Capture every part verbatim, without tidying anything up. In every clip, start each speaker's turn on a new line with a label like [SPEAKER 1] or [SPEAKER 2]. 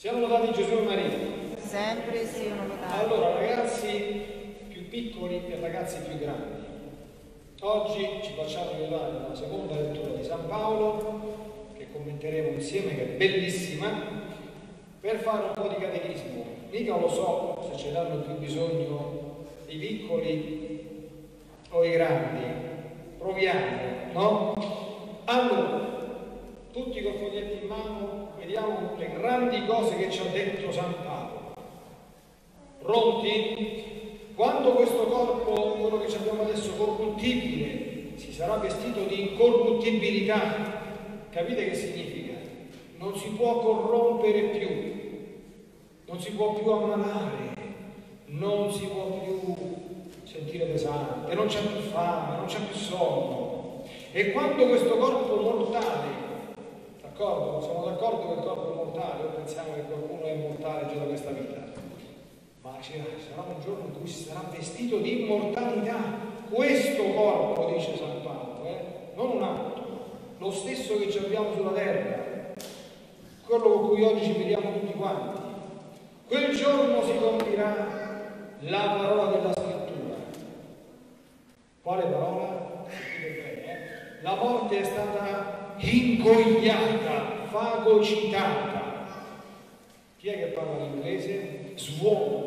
[SPEAKER 1] Siamo lodati Gesù e Maria.
[SPEAKER 2] Sempre siano lodati.
[SPEAKER 1] Allora, ragazzi più piccoli e ragazzi più grandi. Oggi ci facciamo aiutare dalla seconda lettura di San Paolo, che commenteremo insieme, che è bellissima, per fare un po' di catechismo. Mica lo so se ce l'hanno più bisogno i piccoli o i grandi. Proviamo, no? Allora, tutti col foglietto in mano, vediamo le grandi cose che ci ha detto San Paolo. Pronti? Quando questo corpo, quello che abbiamo adesso, corruttibile, si sarà vestito di incorruttibilità, capite che significa? Non si può corrompere più, non si può più ammalare, non si può più sentire pesante, non c'è più fame, non c'è più sonno. E quando questo corpo mortale, d'accordo? Siamo d'accordo che il corpo è mortale, o pensiamo che qualcuno è mortale già da questa vita? Ma ci sarà un giorno in cui si sarà vestito di immortalità. Questo corpo, dice San Paolo, eh? Non un altro, lo stesso che ci abbiamo sulla terra, quello con cui oggi ci vediamo tutti quanti. Quel giorno si compirà la parola della scrittura. Quale parola? Eh? La morte è stata ingoiata, fagocitata. Chi è che parla l'inglese? Suono.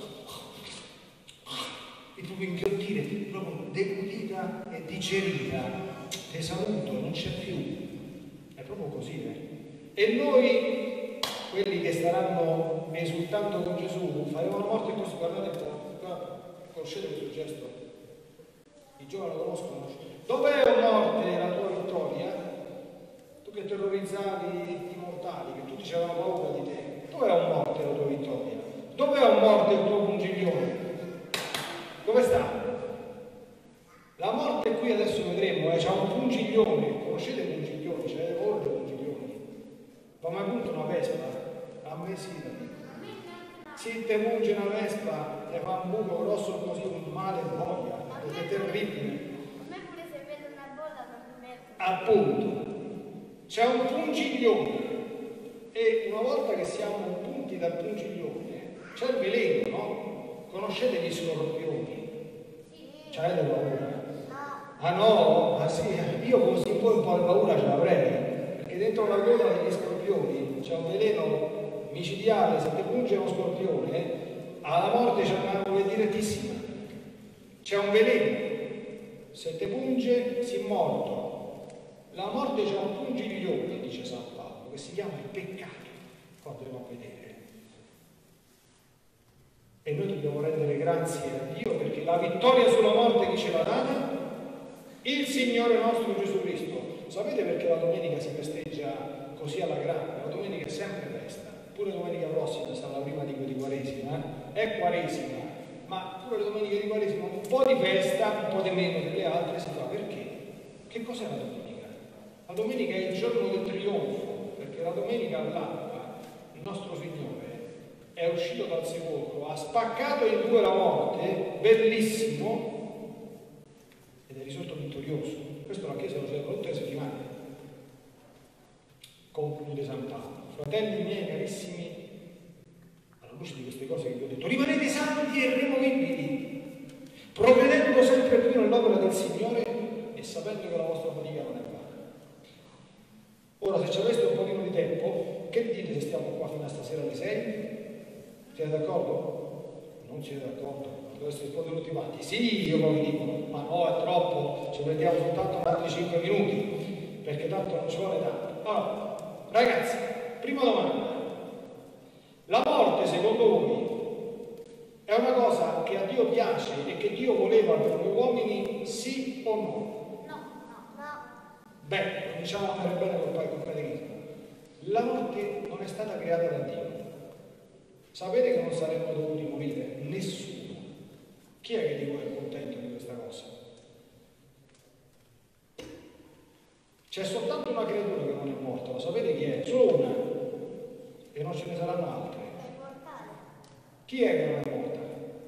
[SPEAKER 1] E proprio inghiottire, proprio deglutita e digerita. Te saluto, non c'è più. È proprio così, eh? E noi, quelli che staranno esultando con Gesù, faremo la morte così. Guardate un po', qua, conoscete questo gesto? I giovani lo conoscono. Dov'è, o morte, la tua vittoria? Tu che terrorizzavi i mortali, che tutti avevano paura di te. Dov'è, o morte, la tua vittoria? Dov'è, o morte, il tuo pungiglione? Dove sta? La morte qui adesso vedremo, eh, c'ha un pungiglione. Conoscete il pungiglione? C'è le paura dei pungiglioni. Ma mai punto una vespa? A me sì, la dico. Se te punge una vespa e fa un buco grosso così, un male boia, è terribile. Appunto, c'è un pungiglione e una volta che siamo punti dal pungiglione c'è il veleno, no? Conoscete gli scorpioni? C'avete paura? Ah no? Ah sì, io così poi un po' di paura ce l'avrei, perché dentro la gola degli scorpioni c'è un veleno micidiale. Se ti punge uno scorpione, alla morte c'è una via direttissima. C'è un veleno, se ti punge si morto. La morte c'è un pungiglione, dice San Paolo, che si chiama il peccato, qua andremo a vedere. E noi dobbiamo rendere grazie a Dio perché la vittoria sulla morte chi ce l'ha data? Il Signore nostro Gesù Cristo. Sapete perché la domenica si festeggia così alla grande? La domenica è sempre festa, pure domenica prossima sarà la prima di, di Quaresima, eh? È Quaresima, ma pure le domeniche di Quaresima un po' di festa, un po' di meno delle altre si fa. Perché? Che cos'è la domenica? La domenica è il giorno del trionfo, perché la domenica all'alba il nostro Signore è uscito dal sepolcro, ha spaccato in due la morte, bellissimo, ed è risorto vittorioso. Questo la Chiesa lo celebra tutte le settimane. Conclude San Paolo. Fratelli miei carissimi, alla luce di queste cose che vi ho detto, rimanete santi e removibili, progredendo sempre più nell'opera del Signore e sapendo che la vostra fatica non è vana. Ora, se ci aveste un pochino di tempo, che dite se stiamo qua fino a stasera alle sei? Siete d'accordo? Non siete d'accordo? Dovreste rispondere tutti quanti. Sì, io poi vi dico, ma no, è troppo, ci prendiamo soltanto altri cinque minuti, perché tanto non ci vuole tanto. Allora, ragazzi, prima domanda. La morte, secondo voi, è una cosa che a Dio piace e che Dio voleva per noi uomini, sì o no? Beh, cominciamo a andare bene col catechismo. La morte non è stata creata da Dio. Sapete che non saremmo dovuti morire? Nessuno. Chi è che di voi è contento di questa cosa? C'è soltanto una creatura che non è morta, lo sapete chi è? Solo una. E non ce ne saranno altre. Chi è che non è morta?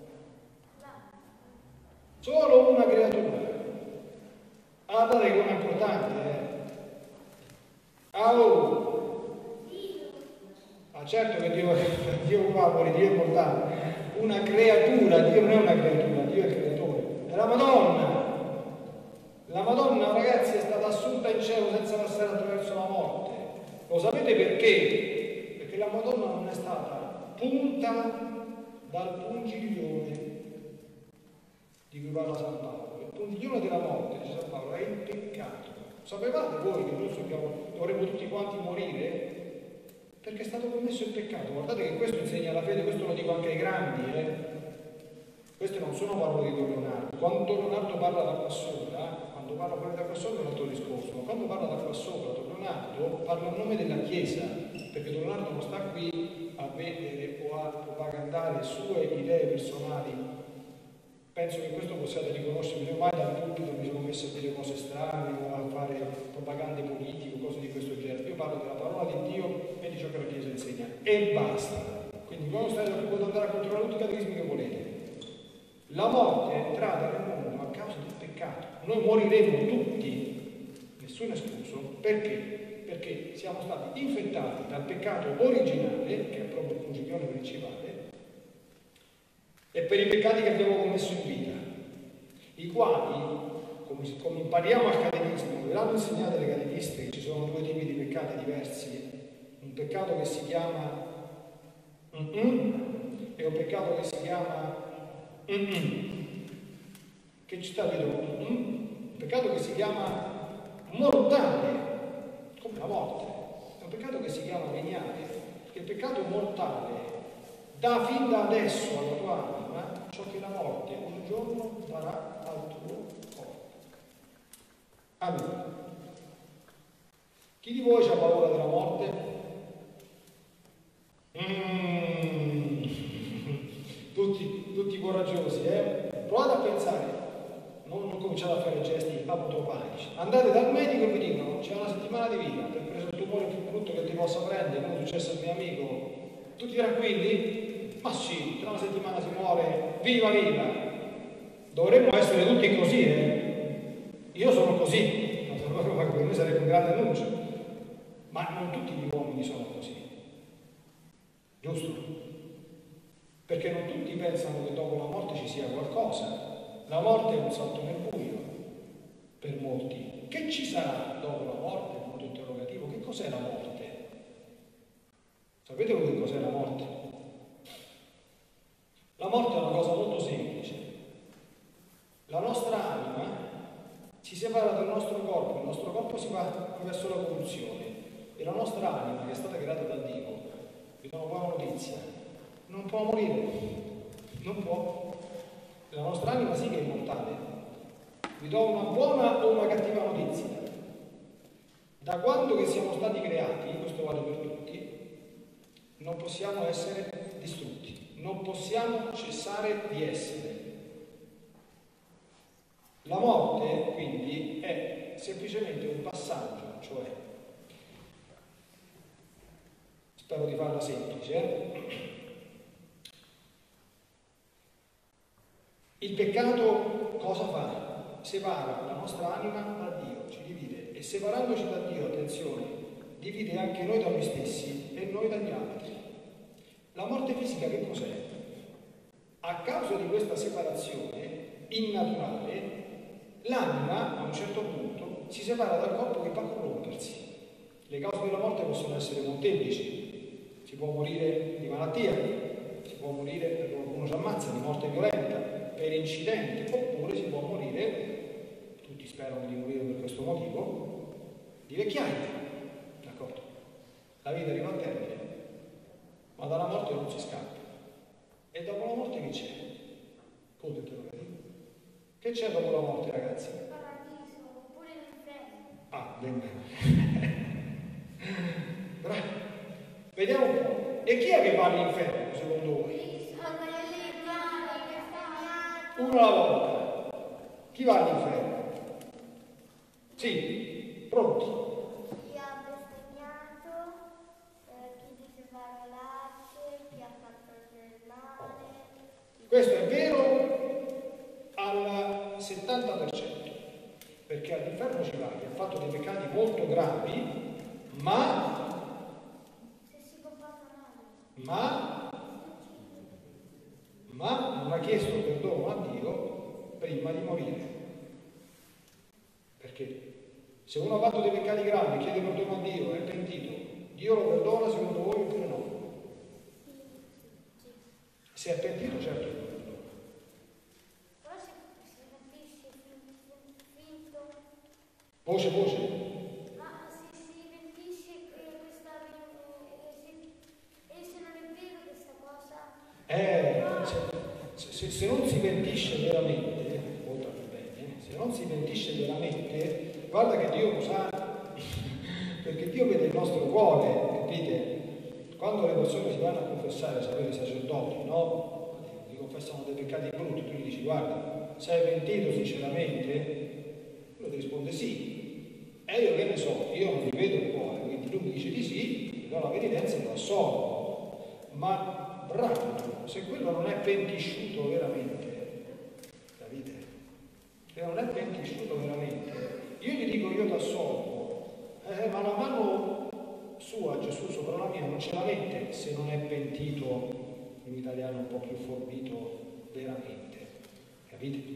[SPEAKER 1] Solo una creatura. Ah, date che è importante, eh? Ah, oh. Ah, certo che Dio, Dio umano, Dio è mortale, una creatura, Dio non è una creatura, Dio è il creatore, è la Madonna. La Madonna, ragazzi, è stata assunta in cielo senza passare attraverso la morte. Lo sapete perché? Perché la Madonna non è stata punta dal pungiglione di cui parla San Paolo. Il pungiglione della morte, dice San Paolo, è il peccato. Sapevate voi che noi dobbiamo, dovremmo tutti quanti morire? Perché è stato commesso il peccato. Guardate che questo insegna la fede, questo lo dico anche ai grandi, eh? Queste non sono parole di Don Leonardo. Quando Don Leonardo parla da qua sopra, quando parla fuori da qua sopra è un altro discorso, ma quando parla da qua sopra, Don Leonardo parla a nome della Chiesa, perché Don Leonardo non sta qui a vendere o a propagandare sue idee personali. Penso che questo possiate riconoscere, mai dal pubblico mi sono messo a dire cose strane o a fare propagande politiche o cose di questo genere. Io parlo della parola di Dio e di ciò che la Chiesa insegna e basta. Quindi quando state potete andare a controllare tutti i catechismi che volete. La morte è entrata nel mondo a causa del peccato. Noi moriremo tutti, nessuno escluso, perché? Perché siamo stati infettati dal peccato originale, che è proprio il pungiglione principale, e per i peccati che abbiamo commesso in vita, i quali, come, come impariamo al catechismo, ve l'hanno insegnato le catechiste, che ci sono due tipi di peccati diversi, un peccato che si chiama mm-mm, e un peccato che si chiama mm-mm. Che ci sta dietro? Mm-mm. Un peccato che si chiama mortale, come la morte, è un peccato che si chiama veniale, perché il peccato mortale dà fin da adesso alla tua anima ciò che la morte un giorno darà al tuo corpo. Allora, chi di voi ha paura della morte? Mm. Tutti, tutti coraggiosi, eh? Provate a pensare, non, non cominciate a fare gesti apotropaici. Andate dal medico e vi dicono c'è una settimana di vita, ti hai preso il tumore più brutto che ti possa prendere, come è successo al mio amico. Tutti tranquilli? Ma sì, tra una settimana si muore, viva viva! Dovremmo essere tutti così, eh? Io sono così, per me sarebbe un grande annuncio, ma non tutti gli uomini sono così, giusto? Perché non tutti pensano che dopo la morte ci sia qualcosa. La morte è un salto nel buio, per molti. Che ci sarà dopo la morte? Punto interrogativo. Che cos'è la morte? Sapete voi che cos'è la morte? La morte è una cosa molto semplice. La nostra anima si separa dal nostro corpo, il nostro corpo si va verso la corruzione e la nostra anima, che è stata creata da Dio, vi do una buona notizia, non può morire, non può. La nostra anima sì che è immortale. Vi do una buona o una cattiva notizia. Da quando che siamo stati creati, questo vale per tutti, non possiamo essere distrutti, non possiamo cessare di essere. La morte, quindi, è semplicemente un passaggio, cioè, spero di farla semplice, eh? Il peccato cosa fa? Separa la nostra anima da Dio, ci divide, e separandoci da Dio, attenzione, divide anche noi da noi stessi e noi dagli altri. La morte fisica che cos'è? A causa di questa separazione innaturale, l'anima a un certo punto si separa dal corpo che va a corrompersi. Le cause della morte possono essere molteplici. Si può morire di malattia, si può morire perché qualcuno si ammazza, di morte violenta, per incidente, oppure si può morire, tutti sperano di morire per questo motivo, di vecchiaia. D'accordo? La vita arriva a termine, ma dalla morte non si scappa. E dopo la morte che c'è? Punto interrogativo. Che c'è dopo la morte, ragazzi?
[SPEAKER 3] Il paradiso, oppure l'inferno.
[SPEAKER 1] Ah, ben bene. Bravo. Vediamo un po'. E chi è che va all'inferno, secondo voi? Uno alla volta. Chi va all'inferno? Sì, pronti?
[SPEAKER 3] Chi ha bestemmiato, eh, chi dice parolacce, chi ha fatto del male.
[SPEAKER 1] Questo è vero al settanta per cento, perché all'inferno ci va chi ha fatto dei peccati molto gravi, ma
[SPEAKER 3] Se si comporta male.
[SPEAKER 1] ma, ma non ha chiesto perdono a Dio prima di morire. Perché se uno ha fatto dei peccati gravi, chiede perdono a Dio, è pentito, Dio lo perdona secondo voi oppure no? Se è pentito, certo che lo perdona.
[SPEAKER 3] Però se si capisce finto.
[SPEAKER 1] Voce, voce.
[SPEAKER 3] Ma se si pentisce che questa e se non è vero questa cosa?
[SPEAKER 1] Eh, se, se, se non si pentisce veramente, molto bene, se non si pentisce veramente, guarda che Dio lo sa, perché Dio vede il nostro cuore, capite? Quando le persone si vanno a confessare, sapete, i sacerdoti, no? Ti confessano dei peccati brutti, tu gli dici, guarda, sei pentito sinceramente? Lui ti risponde sì. E io che ne so, io non gli vedo il cuore, quindi lui mi dice di sì, gli do la penitenza e lo assolvo. Ma bravo, se quello non è pentisciuto veramente, capite? Se non è pentisciuto veramente, io gli dico io ti assolvo, eh, ma la mano sua Gesù sopra la mia non ce la mette se non è pentito, in italiano un po' più forbito, veramente, capite?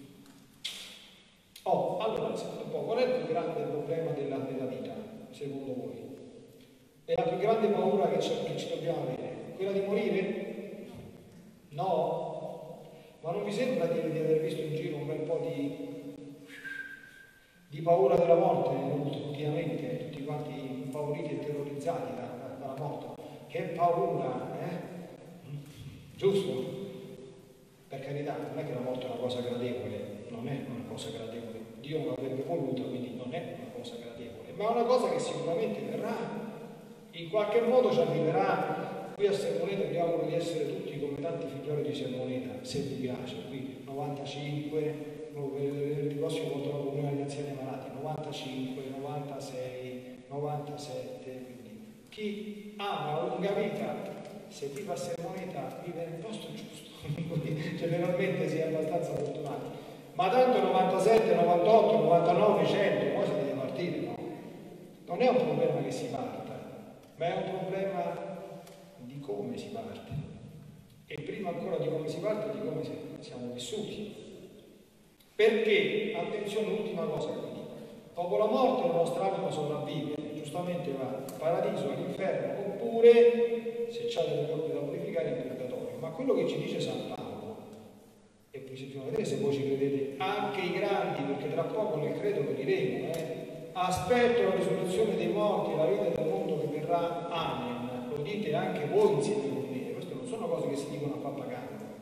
[SPEAKER 1] Oh, allora, sentite un po', qual è il più grande problema della, della vita, secondo voi? È la più grande paura che, che ci dobbiamo avere? Quella di morire? No? Ma non vi sembra di, di aver visto in giro un bel po' di, di paura della morte ultimamente, tutti quanti impauriti e terrorizzati da, da, dalla morte? Che paura, eh? Giusto? Per carità, non è che la morte è una cosa gradevole, non è una cosa gradevole. Dio non l'avrebbe voluta, quindi non è una cosa gradevole, ma è una cosa che sicuramente verrà, in qualche modo ci arriverà. Qui a Sermoneta vi auguro di essere tutti come tanti figlioli di Sermoneta, se vi piace. Qui novantacinque, il prossimo contro la comunione agli anziani malati, novantacinque, novantasei, novantasette. Quindi chi ama una lunga vita, se vive a Sermoneta, vive nel posto giusto. Generalmente si è abbastanza fortunati. Ma tanto novantasette, novantotto, novantanove, cento, poi si deve partire, no? Non è un problema che si parta, ma è un problema di come si parte. E prima ancora di come si parte, di come siamo vissuti. Perché, attenzione, ultima cosa che dico, dopo la morte la nostra anima sopravvive, giustamente va al paradiso, all'inferno, oppure, se c'ha delle colpe da purificare, in purgatorio. Ma quello che ci dice San Paolo, e poi se vedete se voi ci credete, anche i grandi, perché tra poco nel credo lo diremo, eh, aspetto la risurrezione dei morti e la vita del mondo che verrà, amen. Lo dite anche voi insieme con me, queste non sono cose che si dicono a pappagallo.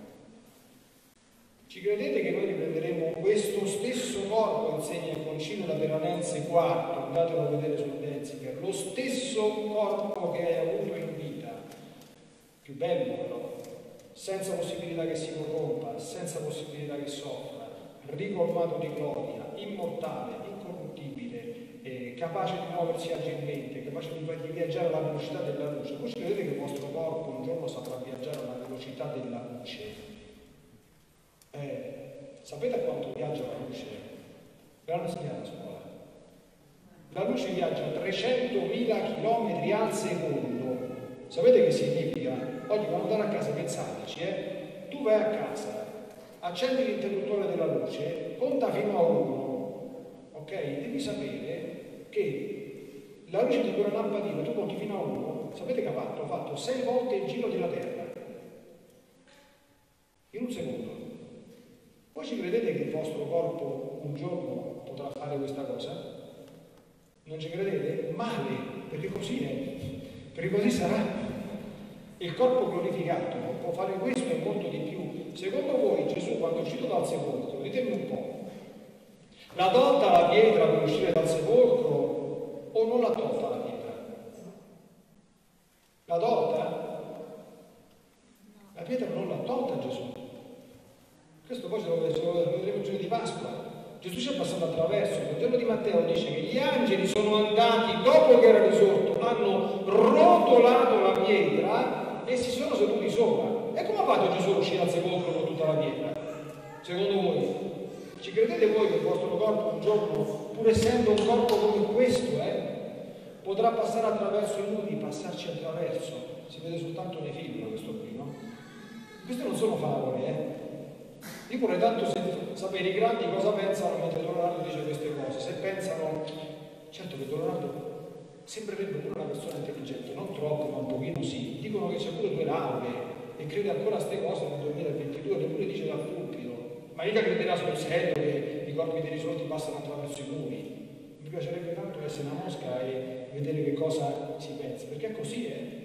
[SPEAKER 1] Ci credete che noi riprenderemo questo stesso corpo, insegna il Concilio Lateranense quarto, andatelo a vedere sul Denziger, lo stesso corpo che hai avuto in vita, più bello però, senza possibilità che si corrompa, senza possibilità che soffra, ricolmato di gloria, immortale, incorruttibile, eh, capace di muoversi agilmente, capace di fargli viaggiare alla velocità della luce. Voi ci credete che il vostro corpo un giorno saprà viaggiare alla velocità della luce? Eh, sapete a quanto viaggia la luce? Ve l'hanno insegnato a scuola. La luce viaggia a trecentomila chilometri al secondo. Sapete che significa? Oggi quando andare a casa, pensateci, eh? Tu vai a casa, accendi l'interruttore della luce, conta fino a uno, ok? Devi sapere che la luce di quella lampadina, tu conti fino a uno, sapete che ha fatto? Ha fatto sei volte il giro della Terra, in un secondo. Voi ci credete che il vostro corpo un giorno potrà fare questa cosa? Non ci credete? Male, perché così è, perché così sarà. Il corpo glorificato può fare questo e molto di più. Secondo voi Gesù quando è uscito dal sepolcro, ditemi un po', l'ha tolta la pietra per uscire dal sepolcro o non l'ha tolta la pietra? L'ha tolta? La pietra non l'ha tolta Gesù. Questo poi ce lo vedremo il giorno di Pasqua. Gesù ci è passato attraverso. Il Vangelo di Matteo dice che gli angeli sono andati, dopo che era risorto, hanno rotolato la pietra e si sono seduti sopra. E come ha fatto Gesù a uscire dal sepolcro con tutta la pietra? Secondo voi? Ci credete voi che il vostro corpo un giorno, pur essendo un corpo come questo, eh, potrà passare attraverso i muri, passarci attraverso. Si vede soltanto nei film questo qui, no? Queste non sono favole, eh? Io vorrei tanto sapere i grandi cosa pensano mentre Don Leonardo dice queste cose. Se pensano, certo che Don Leonardo sembrerebbe pure una persona intelligente, non troppo, ma un pochino sì. Dicono che c'è pure due lauree e crede ancora a queste cose nel duemilaventidue, neppure dice dal pulpito. Ma mica crederà sul serio che i corpi dei risorti passano attraverso i muri. Mi piacerebbe tanto essere una mosca e vedere che cosa si pensa, perché è così, eh?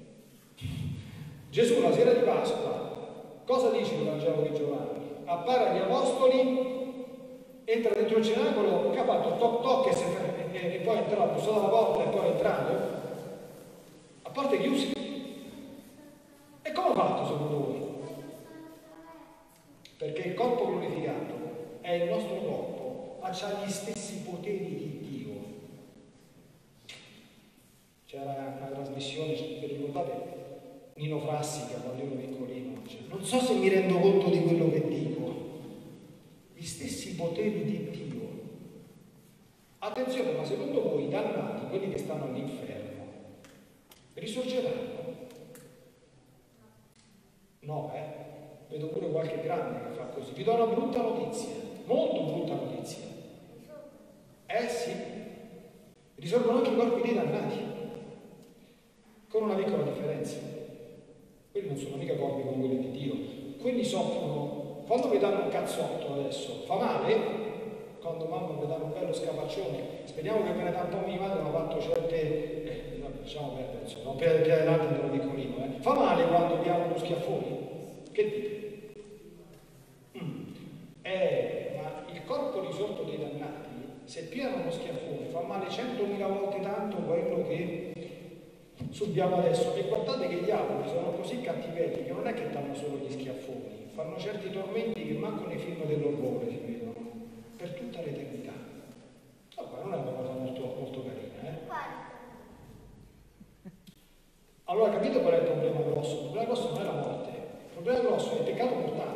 [SPEAKER 1] Gesù la sera di Pasqua, cosa dice il Vangelo di Giovanni? Appare agli apostoli, entra dentro il cenacolo, che ha fatto toc toc e, e, e poi è entrato, ha bussato alla porta e poi è entrato, a porte chiuse. E come ha fatto secondo voi? Perché il corpo glorificato è il nostro corpo, ma ha gli stessi poteri di Dio. C'era una trasmissione, vi ricordate? Nino Frassica, quando ero piccolino, cioè, non so se mi rendo conto di quello che dico, gli stessi poteri di Dio. Attenzione, ma secondo voi i dannati, quelli che stanno all'inferno, risorgeranno? No, eh? Vedo pure qualche grande che fa così. Vi do una brutta notizia, molto brutta notizia. Eh sì, risorgono anche i corpi dei dannati, con una piccola differenza. Quelli non sono mica corpi come quelli di Dio. Quelli soffrono, quando vi danno un cazzotto adesso, fa male? Quando mamma vi danno un bello scapaccione, speriamo che ve ne dà un po' minimale, ma ha fatto certe... Eh, no, lasciamo perdere, insomma, non per tirare avanti andrò piccolino, eh. Fa male quando diamo uno schiaffone? Che dite? Mm. Eh, ma il corpo risorto dei dannati, se piano uno schiaffone, fa male centomila volte tanto quello che subiamo adesso. E guardate che gli altri sono così cattivetti che non è che danno solo gli schiaffoni, fanno certi tormenti che manco nei film dell'orrore si vedono per tutta l'eternità. No, ma non è una cosa molto, molto carina, eh? Allora capite qual è il problema grosso? Il problema grosso non è la morte, il problema grosso è il peccato mortale.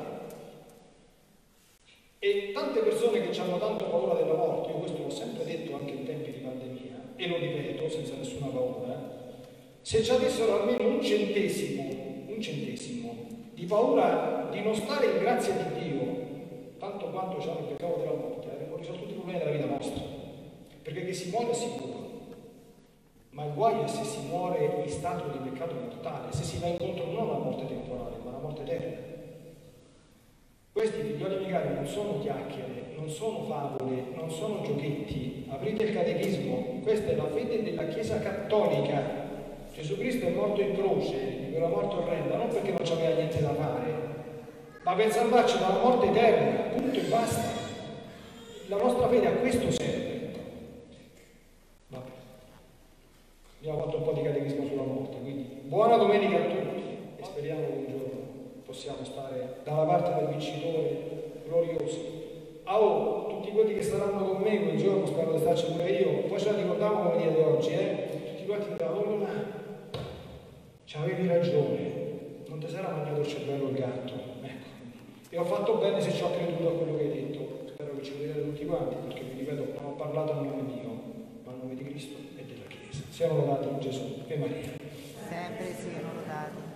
[SPEAKER 1] E tante persone che hanno tanto paura della morte, io questo l'ho sempre detto anche in tempi di pandemia, e lo ripeto senza nessuna paura, se ci avessero almeno un centesimo, un centesimo di paura di non stare in grazia di Dio, tanto quanto c'hanno il peccato della morte, avremmo risolto tutti i problemi della vita nostra. Perché che si muore è sicuro, ma il guaio è se si muore in stato di peccato mortale, se si va incontro non alla morte temporale, ma alla morte eterna. Questi figlioli miei cari non sono chiacchiere, non sono favole, non sono giochetti. Aprite il catechismo, questa è la fede della Chiesa Cattolica. Gesù Cristo è morto in croce, di quella morte orrenda, non perché non c'aveva niente da fare, ma per salvarci dalla morte eterna, punto e basta. La nostra fede a questo serve. Vabbè. Abbiamo fatto un po' di catechismo sulla morte, quindi buona domenica a tutti e speriamo che un giorno possiamo stare dalla parte del vincitore glorioso. Ah, oh, tutti quelli che saranno con me quel giorno, spero di starci pure io, poi ce la ricordiamo come dia di oggi, eh? Tutti quanti diranno, ci avevi ragione, non ti sarà mangiato il cervello il gatto, ecco. E ho fatto bene se ci ho creduto a quello che hai detto. Spero che ci vedete tutti quanti, perché vi ripeto, non ho parlato a nome mio, ma a nome di Cristo e della Chiesa. Siamo lodati in Gesù e Maria.
[SPEAKER 2] Sempre siano lodati.